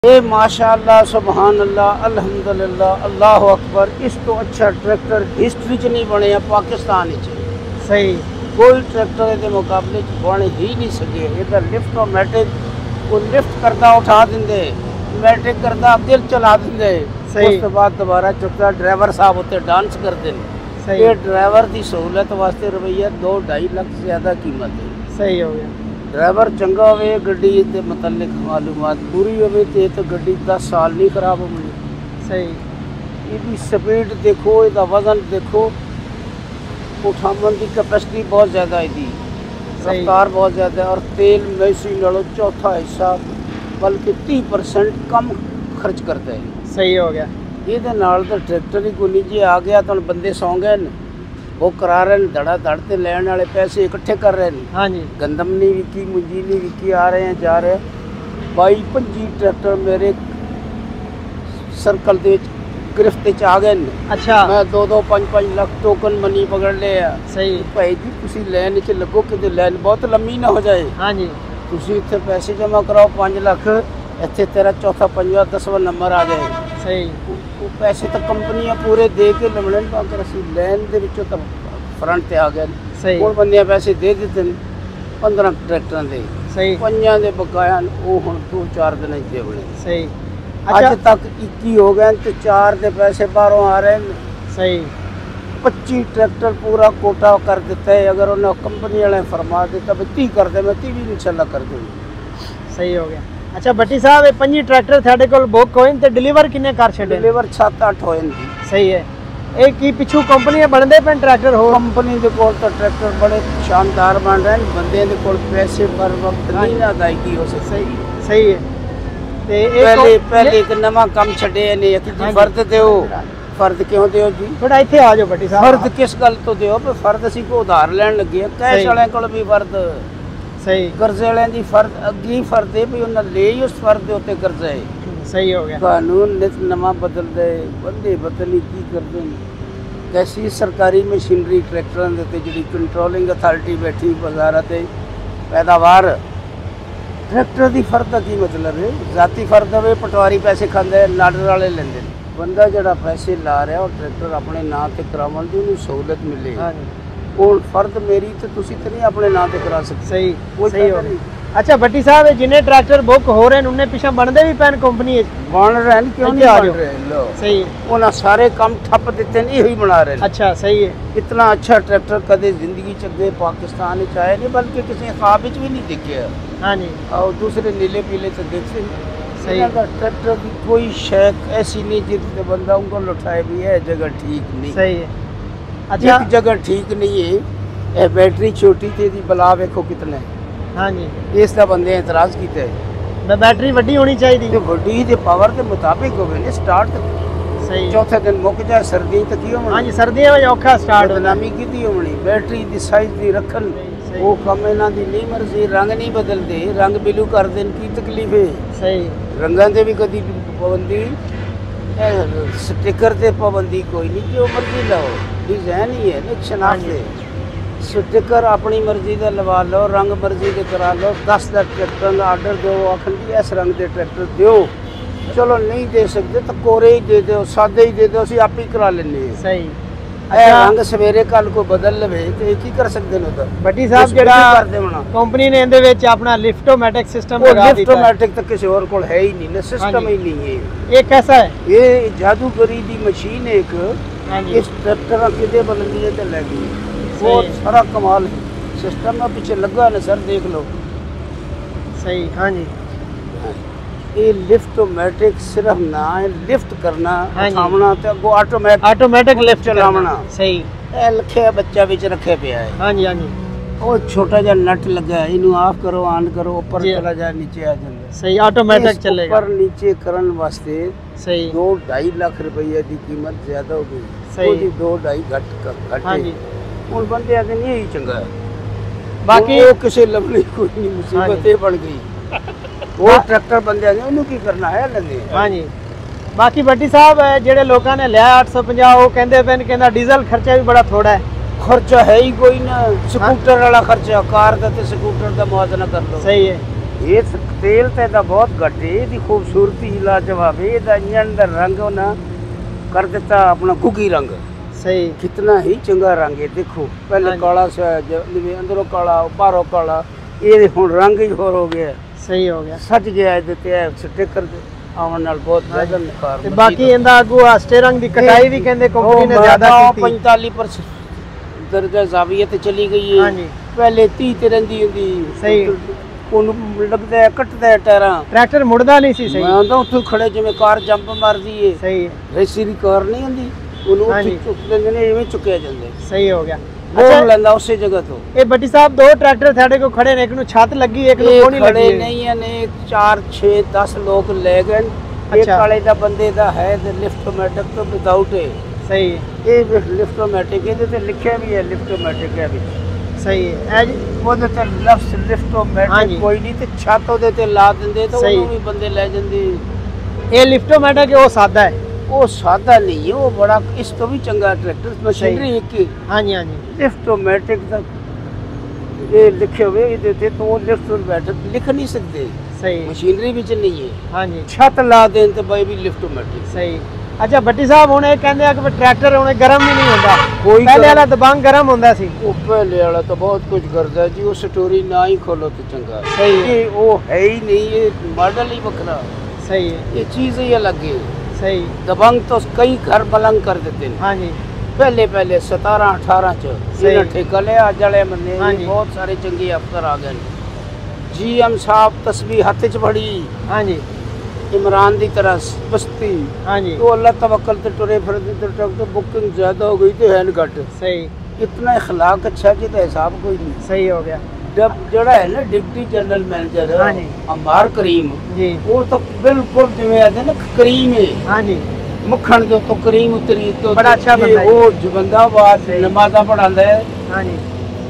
ये माशाअल्लाह सुभान अल्लाह अल्हम्दुलिल्लाह अल्लाह अकबर। इस तो अच्छा ट्रैक्टर हिस्ट्री च नहीं बने पाकिस्तान च। सही कोई ट्रैक्टर के मुकाबले बन ही नहीं सके। इधर लिफ्ट ऑटोमैटिक वो लिफ्ट करता उठा देंगे, मैटिक करता दिल चला देंगे। उस तो बाद दोबारा चुकता ड्राइवर साहब उत्ते डांस करते हैं। ये ड्राइवर की सहूलत वास्ते रुपया 2-2.5 लाख से ज़्यादा कीमत है। सही हो गया। ड्राइवर चंगा हो गड्डी के मतलब मालूमात पूरी हो तो गड्डी 10 साल नहीं खराब होनी। सही इसकी स्पीड देखो, इसका वजन देखो, उठावन की कैपेसिटी बहुत ज़्यादा है, रफ्तार बहुत ज़्यादा है और तेल मैसी नालों चौथा हिस्सा बल्कि 30% कम खर्च करता है। सही हो गया। ये तो ट्रैक्टर ही कोई जी आ गया तो बंदे सौ गए वो करा रहे हैं, धड़ा धड़ से लैन वाले पैसे इकट्ठे कर रहे हैं। हाँ जी, गंदम नहीं विकी, मुंजी नहीं विकी, आ रहे हैं जा रहे हैं। 22-25 ट्रैक्टर मेरे सर्कल के गिरफ्त च आ गए। अच्छा, मैं 2-5 लाख टोकन मनी पकड़ लिया। सही भाई जी तुसी लैन च लगो कि लैन बहुत लंबी ना हो जाए। हाँ जी, तुसी इत्थे पैसे जमा कराओ 5 लाख, इत्थे तेरा चौथा 5वां 10वां नंबर आ जाए। सही वो पैसे तो कंपनियां पूरे दे के लमने पाकर असी लैन दे विचों तो फ्रंट ते आ गए। सही कोल बंदे पैसे दे दिते 15 ट्रैक्टरां दे। सही 5 दे बकाया वो हुण 2-4 दिन ही दे बने। सही अज तक 21 हो गए तो 4 दे पैसे बाहरों आ रहे हैं। सही 25 ट्रैक्टर पूरा कोटा कर दिता है। अगर उन्हें कंपनी वाले फरमा देता भी 30 कर दे, मैं 30 भी इंशाल्लाह कर दूँगी। सही हो गया। अच्छा भट्टी साहब, ये 5 ट्रैक्टर थाडे कोल बुक होए ते डिलीवर किन्ने कर छड़े? डिलीवर 7-8 होए। सही है। एक की पिछू कंपनी बनते पे ट्रैक्टर हो? कंपनी के कोल तो ट्रैक्टर बड़े शानदार बन रहे हैं, बंदे के कोल पैसे पर वक्त नहीं ना अदायगी हो सकती। सही सही है। ते पहले एक नवा काम छड़े ने कि जी फर्द दो। फर्द क्यों दो जी? थोड़ा इत्थे आ जाओ भट्टी साहब। फर्द किस गल तो दो? फर्द असीं को उधार लैन लगे, कैश वाले कोल भी फर्द, सही कर्जे वाले दी फर्द अगे ही फर्द है भी उन्हें ले ही उस फर्द दे उत्ते कर्जा है। सही हो गया। कानून नित नवा बदल दे, बंदे बदली की करते हैं। कैसी सरकारी मशीनरी ट्रैक्टरों के जी कंट्रोलिंग अथॉरिटी बैठी बाजारा से पैदावार ट्रैक्टर की फर्द का की मतलब है? जाती फर्द हो पटवारी पैसे खाते नाडर वाले लेंगे। बंदा जरा पैसे ला रहा और ट्रैक्टर अपने नाँ से करावन की उन्हें सहूलत मिले। और फर्द मेरी तो तुसी तो नहीं अपने नाम पे करा सकते। सही सही हो गया। अच्छा भट्टी साहब, जिन्हें ट्रैक्टर बुक हो रहे हैं उन्हें पीछे बनते भी पैन कंपनी बन रहे हैं, क्यों नहीं बन रहे? लो सही उन्हें सारे काम ठप देते नहीं, यही बना रहे हैं। अच्छा सही है। इतना अच्छा ट्रैक्टर कदे जिंदगी चगे पाकिस्तान आए नहीं, बल्कि किसी ख्वाब भी नहीं दिखे। हाँ जी, और दूसरे नीले पीले तो देखते सही। ट्रैक्टर की कोई शैक ऐसी नहीं जिससे बंदा उंगल उठाए भी है जगह ठीक नहीं। सही है। अच्छा, एक जगह ठीक नहीं है। बैटरी छोटी थी बला वेखो कितने। हाँ जी, इसका बंदे एतराज किया है बैटरी वड्डी होनी चाहिए। वड्डी के पावर के मुताबिक हो गए स्टार्ट। सही चौथे दिन मुक जाए सर्दी तो की होनी। हाँ जी, सर्दियों में औखा स्टार्ट बदनामी की होनी। बैटरी की साइज की रखन वो कम इन्हों की नहीं मर्जी। रंग नहीं बदलते, रंग बिलू कर देन की तकलीफ है? सही रंगों से भी कभी पाबंदी, स्टिकर से पाबंदी कोई नहीं, जो मर्जी लाओ। डिजाइन ही है ना शनाख्त। स्टिकर अपनी मर्जी का लवा लो, रंग मर्जी के करा लो। 10 ट्रैक्टर का आर्डर दो, आखन जी इस रंग के ट्रैक्टर दो। चलो नहीं दे सकते तो कोरे ही दे दो, सादे ही दे दो, असीं आप ही करा लेने। सही रंग सवेरे कल को बदल लवे तो एक ही कर सकते हैं। भट्टी साहब कंपनी ने इहदे विच अपना लिफ्टोमैटिक सिस्टम लगा दिया। लिफ्टोमैटिक तो किसी और को है ही नहीं ना, सिस्टम ही नहीं है। ये कैसा है? ये जादूगरी दी मशीन है एक। इस ट्रैक्टर किदे बुलंदी ते लगी बहुत सारा कमाल है। सिस्टम में पीछे लगा ना सर, देख लो। सही हाँ जी। ये लिफ्टोमैटिक सिर्फ ना है लिफ्ट करना, उठावना ते अगो ऑटोमैटिक लिफ्ट चलावना। सही लखे बच्चा विच रखे पे है। हाँ जी हाँ जी। वो छोटा जा नट लगा है, इनू ऑफ करो ऑन करो, ऊपर चला जाए नीचे आ जाए। सही ऑटोमैटिक चलेगा। ऊपर नीचे करन वास्ते सही 2-2.5 लाख रुपये की कीमत ज्यादा हो गई। सही 2-2.5 घट हाँ जी। उन बंदे आगे नहीं यही चंगा है। बाकी वो किसी लवली कोई नहीं, मुसीबत बढ़ गई। वो ट्रैक्टर बंदे आगे उन्होंने की करना है लगे। हाँ जी। बाकी भट्टी साहब जेडे लोगों ने लिया 850 वो कहते पे कहना डीजल खर्चा भी बड़ा थोड़ा है। खर्चा है ही कोई ना, स्कूटर वाला खर्चा कार का ते स्कूटर का मुआवजा कर लो। सही है। ਇਹ ਤੇਲ ਤੇ ਦਾ ਬਹੁਤ ਘੱਟ ਹੈ, ਇਹਦੀ ਖੂਬਸੂਰਤੀ ਲਾਜਵਾਬ ਹੈ। ਇਹਦਾ ਇੰਜਣ ਦਾ ਰੰਗ ਉਹਨਾਂ ਕਰ ਦਿੱਤਾ ਆਪਣਾ ਗੁੱਗੀ ਰੰਗ। सही कितना ही चंगा रंग है। देखो पहले हाँ जी। काला सा जिवें अंदरों काला बाहरों काला, ये हुण रंग ही होर हो गया, सही हो गया। सज गया ਇਹਦੇ ਤੇ ਸਟicker ਦੇ ਆਉਣ ਨਾਲ ਬਹੁਤ ਜ਼ਿਆਦਾ ਨਿਖਾਰ। ਤੇ ਬਾਕੀ ਇਹਦਾ ਅੱਗੋਂ ਸਟੀਅਰਿੰਗ ਦੀ ਕਟਾਈ ਵੀ ਕਹਿੰਦੇ ਕੰਪਨੀ ਨੇ ਜ਼ਿਆਦਾ ਕੀਤੀ। 45% ਦਰਜਾ ਜ਼ਾਵੀਆ ਤੇ ਚਲੀ ਗਈ ਹੈ। ਹਾਂਜੀ ਪਹਿਲੇ 30 ਤੇ ਰਹਿੰਦੀ ਹੁੰਦੀ। ਸਹੀ। ਉਹਨੂੰ ਲੱਗਦਾ ਹੈ ਕੱਟਦਾ ਹੈ ਟਾਇਰਾਂ। ਟਰੈਕਟਰ ਮੁੜਦਾ ਨਹੀਂ ਸੀ। ਸਹੀ ਮੈਂ ਤਾਂ ਉੱਥੇ ਖੜੇ ਜਿਵੇਂ ਕਾਰ ਜੰਪ ਮਾਰਦੀ ਏ। ਸਹੀ ਰੇਸੀ ਦੀ ਕਾਰ ਨਹੀਂ ਹੁੰਦੀ, ਉਹਨੂੰ ਉੱਥੇ ਚੁੱਕ ਲੈਂਦੇ ਨੇ, ਇਵੇਂ ਚੁੱਕਿਆ ਜਾਂਦਾ। ਸਹੀ ਹੋ ਗਿਆ। ਬੋਲ ਲੈਂਦਾ ਉਸੇ ਜਗ੍ਹਾ ਤੋਂ। ਇਹ ਬੱਟੀ ਸਾਹਿਬ ਦੋ ਟਰੈਕਟਰ ਸਾਡੇ ਕੋਲ ਖੜੇ ਨੇ, ਇੱਕ ਨੂੰ ਛੱਤ ਲੱਗੀ, ਇੱਕ ਨੂੰ ਕੋਈ ਨਹੀਂ ਲੱਗੀ। ਖੜੇ ਨਹੀਂ ਹੈ ਨੇ 4 6 10 ਲੋਕ ਲੈ ਗਏ। ਇਹ ਕਾਲੇ ਦਾ ਬੰਦੇ ਦਾ ਹੈ ਤੇ ਲਿਫਟੋਮੈਟਿਕ ਤੋਂ ਵਿਦਆਊਟ ਹੈ। ਸਹੀ ਹੈ। ਇਹ ਲਿਫਟੋਮੈਟਿਕ ਇਹਦੇ ਤੇ ਲਿਖਿਆ ਵੀ ਹੈ ਲਿਫਟੋਮੈਟਿਕ ਹੈ ਵਿੱਚ। ਸਹੀ ਹੈ। ਉਹਦੇ ਤੇ ਲਫ਼ਜ਼ ਲਿਫਟੋਮੈਟਿਕ ਕੋਈ ਨਹੀਂ ਤੇ ਛੱਤ ਉਹਦੇ ਤੇ ਲਾ ਦਿੰਦੇ ਤਾਂ ਉਹਨੂੰ ਵੀ ਬੰਦੇ ਲੈ ਜਾਂਦੇ। ਇਹ ਲਿਫਟੋਮੈਟਿਕ ਉਹ ਸਾਦਾ ਹੈ। ਉਹ ਸਾਦਾ ਨਹੀਂ ਹੈ, ਉਹ ਬੜਾ ਇਸ ਤੋਂ ਵੀ ਚੰਗਾ ਟਰੈਕਟਰ ਮਸ਼ੀਨਰੀ ਇੱਕ ਹੀ। ਹਾਂਜੀ ਹਾਂਜੀ ਲਿਫਟੋਮੈਟਿਕ ਦਾ ਇਹ ਲਿਖਿਆ ਹੋਵੇ ਇਹਦੇ ਤੇ ਤਾਂ ਉਹ ਲਿਫਟੋਮੈਟਿਕ ਲਿਖ ਨਹੀਂ ਸਕਦੇ। ਸਹੀ ਮਸ਼ੀਨਰੀ ਵਿੱਚ ਨਹੀਂ ਹੈ। ਹਾਂਜੀ ਛੱਤ ਲਾ ਦੇਣ ਤੇ ਬਾਈ ਵੀ ਲਿਫਟੋਮੈਟਿਕ। ਸਹੀ। ਅੱਛਾ ਬੱਟੀ ਸਾਹਿਬ ਹੁਣ ਇਹ ਕਹਿੰਦੇ ਆ ਕਿ ਟਰੈਕਟਰ ਹੁਣ ਗਰਮ ਵੀ ਨਹੀਂ ਹੁੰਦਾ। ਕੋਈ ਪਹਿਲੇ ਵਾਲਾ ਦਬੰਗ ਗਰਮ ਹੁੰਦਾ ਸੀ। ਉਹ ਪਹਿਲੇ ਵਾਲਾ ਤਾਂ ਬਹੁਤ ਕੁਝ ਕਰਦਾ ਜੀ, ਉਹ ਸਟੋਰੀ ਨਾ ਹੀ ਖੋਲੋ ਤੇ ਚੰਗਾ। ਸਹੀ ਹੈ। ਇਹ ਉਹ ਹੈ ਹੀ ਨਹੀਂ, ਇਹ ਮਾਡਲ ਹੀ ਵੱਖਰਾ। ਸਹੀ ਹੈ। ਇਹ ਚੀਜ਼ ਹੀ अलग है। सही। दबंग तो कई घर मलंग कर देते हैं। हाँ जी पहले 17 18 च ठेका लिया अज वाले बंदे। हाँ जी। बहुत सारे चंगे अफसर आ गए। GM साहब तस्वीर हथ च फड़ी। हाँ जी इमरान की तरह बस्ती। हाँ जी तो अल्लाह तवक्कल ते टुरे फिरते तो बुकिंग ज्यादा हो गई तो हैन घट। सही। इतना इखलाक अच्छा कि हिसाब कोई नहीं। सही हो गया। जब जड़ा है ना डिप्टी जनरल मैनेजर हाँ जी अंबार करीम जी, वो तो बिल्कुल जिम्मे आते ना करीम है। हाँ जी मक्खन के तो करीम उतरी तो बड़ा अच्छा बंदा है। वो जो बंदा बात नमाज़ा पढ़ांदा है, हाँ जी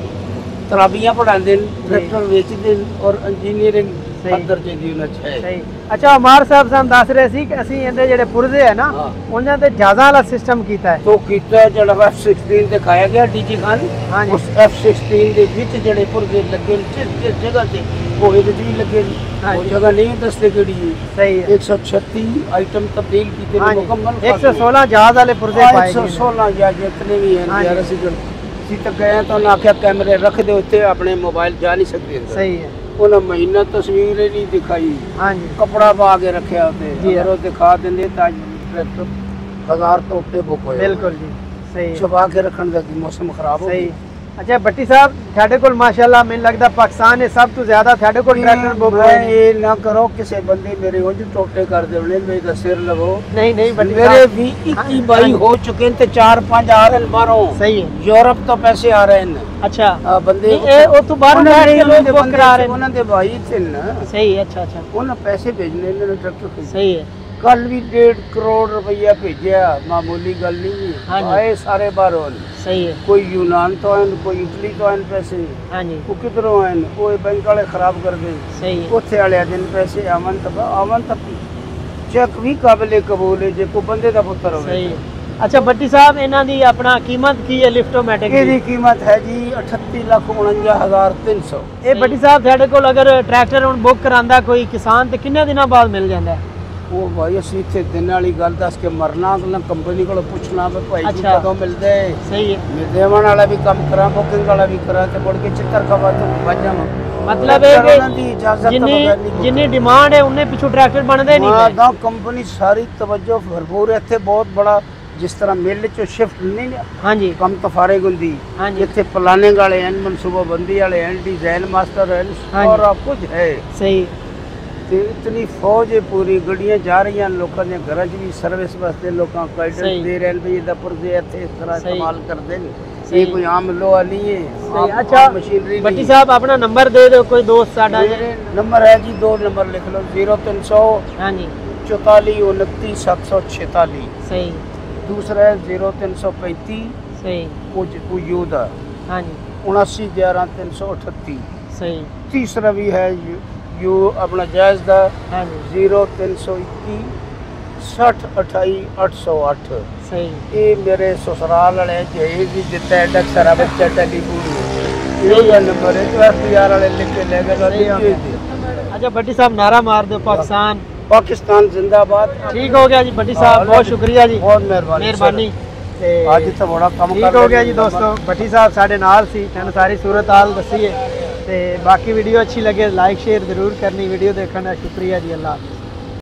तराबियां पढ़ांदे ने, ट्रैक्टर बेचदे और इंजीनियरिंग सही। हर दर्जे दी उन्हें है। सही। अच्छा अमार साहब ਸਾਨੂੰ ਦੱਸ ਰਹੇ ਸੀ ਕਿ ਅਸੀਂ ਇਹਦੇ ਜਿਹੜੇ ਪੁਰਜ਼ੇ ਹੈ ਨਾ ਉਹਨਾਂ ਤੇ ਜ਼ਿਆਦਾ ਵਾਲਾ ਸਿਸਟਮ ਕੀਤਾ ਹੈ। तो कीता जड़ा F16 दिखाया गया डीजी खान। हाँ जी। उस F16 ਦੇ ਵਿੱਚ ਜਿਹੜੇ ਪੁਰਜ਼ੇ ਲੱਗੇ ਜਿਸ ਜਗ੍ਹਾ ਤੇ ਉਹ ਇਹਦੇ ਵੀ ਲੱਗੇ ਨੇ। हाँ ਉਹ जी। ਜਗ੍ਹਾ ਨਹੀਂ ਦੱਸਦੇ ਕਿਹੜੀ ਹੈ। सही है। 136 आइटम तब्दील कीते हाँ ने जी मुकम्मल। 116 जहाज वाले पुरजे पाए गए ने। 116 या जितने भी हैं हाँ यार जी। ਅਸੀਂ ਤਾਂ ਗਏ ਤਾਂ ਉਹਨਾਂ ਆਖਿਆ ਕੈਮਰੇ ਰੱਖ ਦੇ ਉੱਤੇ, ਆਪਣੇ ਮੋਬਾਈਲ ਜਾ ਨਹੀਂ ਸਕਦੇ ਅੰਦਰ। सही है। ਉਹਨਾਂ ਮਹੀਨਾ ਤਸਵੀਰ ਹੀ ਨਹੀਂ ਦਿਖਾਈ, हाँ जी ਕਪੜਾ ਪਾ ਕੇ ਰੱਖਿਆ ਉੱਤੇ। जी। ਅਗਰ ਉਹ ਦਿਖਾ ਦਿੰਦੇ ਤਾਂ ਟਰੈਕਟਰ 1000 ਤੋਂ ਉੱਤੇ ਬੁੱਕ ਹੋਇਆ। बिल्कुल जी सही है। ਛੁਪਾ ਕੇ ਰੱਖਣ ਦਾ ਮੌਸਮ ਖਰਾਬ ਹੋ ਸਹੀ। ਗਿਆ। ਅੱਛਾ ਬੱਟੀ ਸਾਹਿਬ ਸਾਡੇ ਕੋਲ ਮਾਸ਼ਾਅੱਲਾ ਮੈਨੂੰ ਲੱਗਦਾ ਪਾਕਿਸਤਾਨ ਦੇ ਸਭ ਤੋਂ ਜ਼ਿਆਦਾ ਸਾਡੇ ਕੋਲ ਟਰੈਕਟਰ ਬੁੱਕ ਹੋਏ ਮੈਂ ਨੇ। ਇਹ ਨਾ ਕਰੋ ਕਿਸੇ ਬੰਦੇ ਮੇਰੇ ਉਂਝ ਟੋਟੇ ਕਰ ਦੇਣੇ, ਮੇਰੇ ਸਿਰ ਲਵੋ। ਨਹੀਂ ਨਹੀਂ ਬੱਟੀ ਮੇਰੇ ਸਾਹਿਬ ਵੀ 21 22 ਹੋ ਚੁੱਕੇ ਨੇ ਤੇ 4-5 ਆ ਰਹੇ ਨੇ ਬਾਹਰੋਂ। ਸਹੀ ਹੈ। यूरोप तो पैसे आ रहे हैं। ਅੱਛਾ ਆ ਬੰਦੇ ਇਹ ਉਹ ਤੋਂ ਬਾਹਰ ਉਹਨਾਂ ਬੈਠ ਦੇ ਕੇ ਲੋਕ ਬੁੱਕ ਕਰਾ ਰਹੇ ਨੇ। ਉਹਨਾਂ ਦੇ ਭਾਈ ਥੇ ਨਾ, ਸਹੀ ਹੈ। ਅੱਛਾ ਅੱਛਾ ਉਹਨਾਂ ਪੈਸੇ ਭੇਜਨੇ ਇਹਨਾਂ ਨੇ ਟਰੈਕਟਰ ਖਰੀਦ। ਸਹੀ ਹੈ। ਕੱਲ ਵੀ 1.5 ਕਰੋੜ ਰੁਪਈਆ ਭੇਜਿਆ, ਮਾਮੂਲੀ ਗੱਲ ਨਹੀਂ हाँ ਹੈ। जी। ਆਏ ਸਾਰੇ ਬਾਹਰੋਂ ਨੇ। ਸਹੀ ਹੈ। ਕੋਈ ਯੂਨਾਨ ਤੋਂ ਆਏ ਨੇ, ਕੋਈ ਇਟਲੀ ਤੋਂ ਆਏ ਨੇ ਪੈਸੇ। हाँ जी ਉਹ ਕਿਧਰੋਂ ਆਏ ਨੇ, ਉਹ ਇਹ ਬੈਂਕ ਵਾਲੇ ਖਰਾਬ ਕਰਦੇ ਨੇ। ਸਹੀ ਹੈ। ਉੱਥੇ ਵਾਲਿਆਂ ਦੇ ਪੈਸੇ ਆਵਨ ਤੱਕ ਚੈੱਕ ਵੀ ਕਾਬਲੇ ਕਬੂਲ ਹੈ ਜੇ ਕੋਈ ਬੰਦੇ ਦਾ ਪੁੱਤਰ ਹੋਵੇ। ਸਹੀ ਹੈ। ਅੱਛਾ ਬੱਟੀ ਸਾਹਿਬ ਇਹਨਾਂ ਦੀ ਆਪਣਾ ਕੀਮਤ ਕੀ ਹੈ ਲਿਫਟੋਮੈਟਿਕ ਇਹਦੀ ਦੀ? ਕੀਮਤ ਹੈ ਜੀ 38,49,300। ਇਹ ਬੱਟੀ ਸਾਹਿਬ ਸਾਡੇ ਕੋਲ ਅਗਰ ਟਰੈਕਟਰ ਹੁਣ ਬੁੱਕ ਕਰਾਂਦਾ ਕੋਈ ਕਿਸਾਨ ਤੇ ਕਿੰਨੇ ਦਿਨਾਂ ਬਾਅਦ ਮਿਲ ਜਾਂਦਾ ਹੈ? ਉਹ ਭਾਈ ਅਸੀਂ ਇੱਥੇ ਦਿਨ ਵਾਲੀ ਗੱਲ ਦੱਸ ਕੇ ਮਰਨਾ, ਅਗਲਾ ਕੰਪਨੀ ਕੋਲ ਪੁੱਛਣਾ ਵੀ ਭਾਈ ਜੀ ਅੱਛਾ। ਕਦੋਂ ਮਿਲਦੇ। ਸਹੀ ਹੈ। ਮੈਂ ਦੇਵਣ ਵਾਲਾ ਵੀ ਕੰਮ ਕਰਾਂ, ਬੁਕਿੰਗ ਵਾਲਾ ਵੀ ਕਰਾਂ ਤੇ ਮੁੜ ਕੇ ਚਿੱਤਰ ਖਵਾ ਤੋਂ ਵੱਜਾਂ। ਮਤਲਬ ਇਹ ਉਹਨਾਂ ਦੀ ਇਜਾਜ਼ਤ ਕਿ ਤੋਂ ਜਿੰਨੀ ਬਗੈਰ ਨਹੀਂ ਜਿੰਨੀ ਡਿਮਾਂਡ ਹੈ ਉਹਨੇ ਪਿੱਛੋਂ ਟਰੈਕਟਰ ਬਣਦੇ ਨਹੀਂ ਪਏ। ਦਾ ਕੰਪਨੀ ਸਾਰੀ ਤਵੱਜੋ ਭਰਪੂਰ ਹੈ ਇੱਥੇ, ਬਹੁਤ ਬੜਾ। ਜਿਸ ਤਰ੍ਹਾਂ ਮਿਲ ਚੋਂ ਸ਼ਿਫਟ ਨਹੀਂ ਨਾ ਹਾਂਜੀ ਕੰਮ ਤਫਾਰਗ ਹੁੰਦੀ, ਹਾਂਜੀ ਇੱਥੇ ਪਲਾਨਿੰਗ ਵਾਲੇ ਹਨ, ਮਨਸੂਬਾਬੰਦੀ ਵਾਲੇ ਹਨ, ਡਿਜ਼ਾਈਨ ਮਾਸਟਰ ਹਨ, ਹਾਂਜੀ। ਸਾਰਾ ਕੁਝ ਹੈ। ਸਹੀ ਤੇ ਇਤਨੀ ਫੌਜ ਹੈ ਪੂਰੀ, ਗੱਡੀਆਂ ਜਾ ਰਹੀਆਂ ਲੋਕਾਂ ਦੇ ਘਰਾਂ 'ਚ ਵੀ ਸਰਵਿਸ ਵਾਸਤੇ ਲੋਕਾਂ ਨੂੰ ਸਹੀ। ਗਾਈਡੈਂਸ ਦੇ ਰਹੇ ਨੇ ਵੀ ਇਹਦਾ ਪੁਰਜ਼ੇ ਇੱਥੇ ਇਸ ਤਰ੍ਹਾਂ ਸਹੀ। ਇਸਤੇਮਾਲ ਕਰਦੇ ਨੇ। ਸਹੀ। ਇਹ ਕੋਈ ਆਮ ਲੋਹਾ ਨਹੀਂ ਹੈ। ਸਹੀ। ਆਮ ਅੱਛਾ ਮਸ਼ੀਨਰੀ ਬੱਟੀ ਨਹੀਂ। ਸਾਹਿਬ ਆਪਣਾ ਨੰਬਰ ਦੇ ਦਿਓ, ਕੋਈ ਦੋਸਤ ਸਾਡਾ ਮੇਰੇ ਨੰਬਰ ਹੈ ਜੀ, 2 ਨੰਬਰ ਲਿਖ ਲਓ, 0300 ਹਾਂਜੀ 44 29 746। ਸਹੀ दूसरा है 0335 ਸਹੀ वो योदा ਹਾਂਜੀ 79 11 338। ਸਹੀ तीसरा भी है यू अपना जायज़ दा ਹਾਂਜੀ 0321 60 28 808। ਸਹੀ ये मेरे ससुराल वाले जहेज भी दिता है डक्सरा बच्चा टेलीफोन ये नंबर है जो FBR वाले लिख के ले गए। अच्छा भट्टी साहब नारा मार दो पाकिस्तान पाकिस्तान जिंदाबाद। ठीक हो गया जी भट्टी साहब, बहुत शुक्रिया जी, बहुत मेहरबानी ਮਿਹਰਬਾਨੀ। ਤੇ ਅੱਜ ਤਾਂ ਬੜਾ ਕੰਮ ਠੀਕ ਹੋ ਗਿਆ ਜੀ ਦੋਸਤੋ, ਭੱਟੀ ਸਾਹਿਬ ਸਾਡੇ ਨਾਲ ਸੀ, ਤੁਹਾਨੂੰ ਸਾਰੀ ਸੂਰਤ ਹਾਲ ਦੱਸੀ ਹੈ। ਤੇ ਬਾਕੀ ਵੀਡੀਓ ਅੱਛੀ ਲੱਗੇ ਲਾਈਕ ਸ਼ੇਅਰ ਜ਼ਰੂਰ ਕਰਨੀ, ਵੀਡੀਓ ਦੇਖਣ ਦਾ ਸ਼ੁਕਰੀਆ ਜੀ, ਅੱਲਾਹ ਹਾਫਿਜ਼।